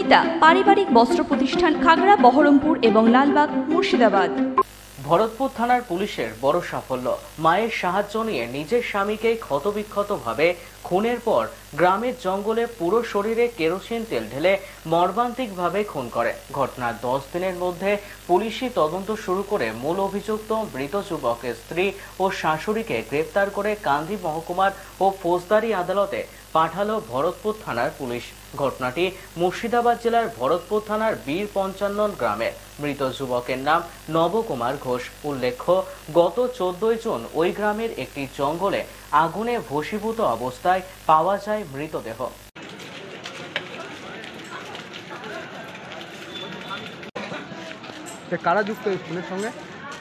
সুনিতা পারিবারিক বস্ত্র প্রতিষ্ঠান, খাগড়া, বহরমপুর এবং লালবাগ, মুর্শিদাবাদ। ভরতপুর থানার পুলিশের বড় সাফল্য। মায়ের সাহায্য নিয়ে নিজের স্বামীকে ক্ষতবিক্ষতভাবে খুনের পর গ্রামের জঙ্গলে পুরো শরীরে কেরোসিন তেল ঢেলে মর্মান্তিকভাবে খুন করে। ঘটনার 10 দিনের মধ্যে পুলিশি তদন্ত শুরু করে মূল অভিযুক্ত মৃত যুবকের স্ত্রী ও শাশুড়িকে গ্রেপ্তার করে কান্দি মহকুমার ও ফৌজদারি আদালতে পাঠালো ভরতপুর থানার পুলিশ। ঘটনাটি মুর্শিদাবাদ জেলার ভরতপুর থানার বীর পঞ্চানন গ্রামের। মৃত যুবকের নাম নবকুমার ঘোষ। উল্লেখ্য, গত 14 জুন ওই গ্রামের একটি জঙ্গলে আগুনে ভস্মীভূত অবস্থায় পাওয়া যায় মৃতদেহ। কারা যুক্ত এই খুনের সঙ্গে?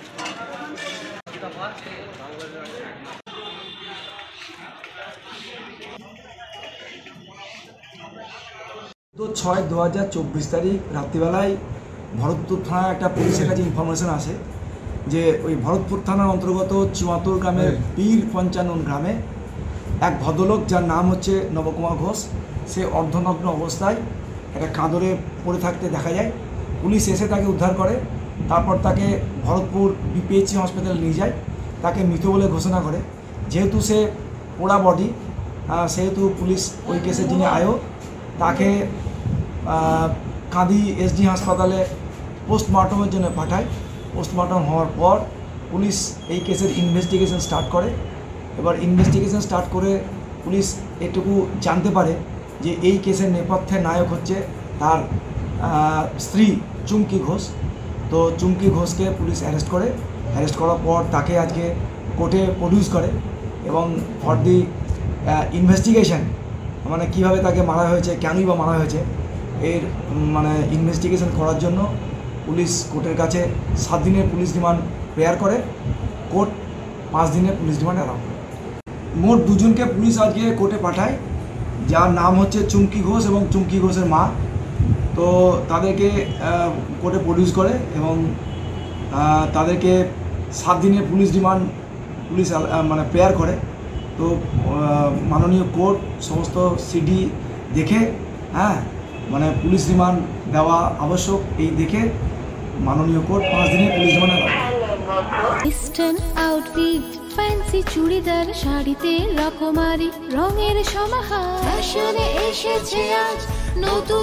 তো 6/2024 তারিখ রাত্রিবেলায় ভরতপুর থানায় একটা পুলিশের কাছে ইনফরমেশন আসে যে ওই ভরতপুর থানার অন্তর্গত চুয়াতুর গ্রামের বীর পঞ্চানন গ্রামে এক ভদ্রলোক যার নাম হচ্ছে নবকুমার ঘোষ, সে অর্ধনগ্ন অবস্থায় একটা কাঁদরে পড়ে থাকতে দেখা যায়। পুলিশ এসে তাকে উদ্ধার করে, তারপর তাকে ভরতপুর বিপিএইচসি হসপিটালে নিয়ে যায়, তাকে মৃত বলে ঘোষণা করে। যেহেতু সে পোড়া বডি, সেহেতু পুলিশ ওই কেসে যিনি আয়ো তাকে কাঁদি এসডি হাসপাতালে পোস্টমর্টমের জন্য পাঠায়। পোস্টমর্টম হওয়ার পর পুলিশ এই কেসের ইনভেস্টিগেশন স্টার্ট করে। এবার ইনভেস্টিগেশন স্টার্ট করে পুলিশ এটুকু জানতে পারে যে এই কেসের নেপথ্যে নায়ক হচ্ছে তার স্ত্রী চুমকি ঘোষ। তো চুমকি ঘোষকে পুলিশ অ্যারেস্ট করে। অ্যারেস্ট করার পর তাকে আজকে কোর্টে প্রডিউস করে এবং ফর দি ইনভেস্টিগেশন, মানে কীভাবে তাকে মারা হয়েছে, কেনই বা মারা হয়েছে, এর মানে ইনভেস্টিগেশন করার জন্য পুলিশ কোর্টের কাছে 7 দিনের পুলিশ রিমান্ড প্রেয়ার করে। কোর্ট 5 দিনের পুলিশ রিমান্ড অ্যালাউ করে। মোট 2 জনকে পুলিশ আজকে কোর্টে পাঠায়, যার নাম হচ্ছে চুমকি ঘোষ এবং চুমকি ঘোষের মা। তো তাদেরকে কোর্টে প্রডিউস করে এবং তাদেরকে 7 দিনের পুলিশ রিমান্ড পুলিশ মানে প্রেয়ার করে। তো মাননীয় কোর্ট সমস্ত সিডি দেখে মানে পুলিশ রিমান্ড দেওয়া আবশ্যক এই দেখে মাননীয় কোর্ট 5 দিনের police remand eastern outfit, fancy churidar, শাড়িতে রকমারি রঙের সমাহার, ফ্যাশনে এসেছে আজ নতুন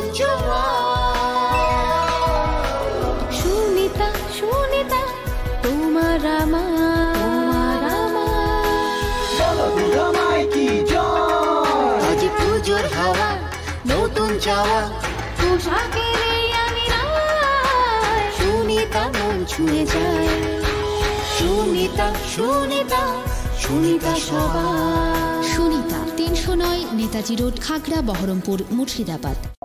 সুনিতা, সুনিতা তোমার আমার আজ পুজোর হাওয়া, নতুন চাওয়া পোশাকের সুনিতা মন ছুঁয়ে যায়। সুনিতা, সুনিতা, সুনিতা সবার। সুনিতা 309 নেতাজি রোড, খাগড়া, বহরমপুর, মুর্শিদাবাদ।